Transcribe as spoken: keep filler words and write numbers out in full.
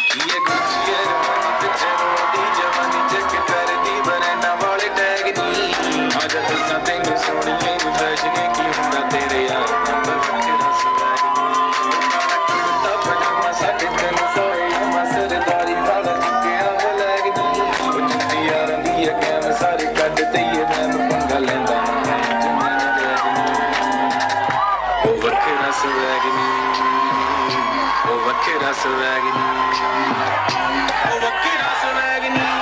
ये गुच्ची है जवानी पिछे रोटी जवानी चेक कर दी बरना वाले टैग नी आज दसा तेनू सोनिए नु फैशन की हुंदा तेरे यार दा वखरा स्वैग नी ता पजामा साडे तेन सोए अमा सरदारी वाला चिक्किया वलैग नी ओ जुत्ती यारां दी कैम सारे कट दईए मैं पंगा लैंदा ओ वखरा स्वैग नी ओ वखरा स्वैग नी ओ वखरा स्वैग नी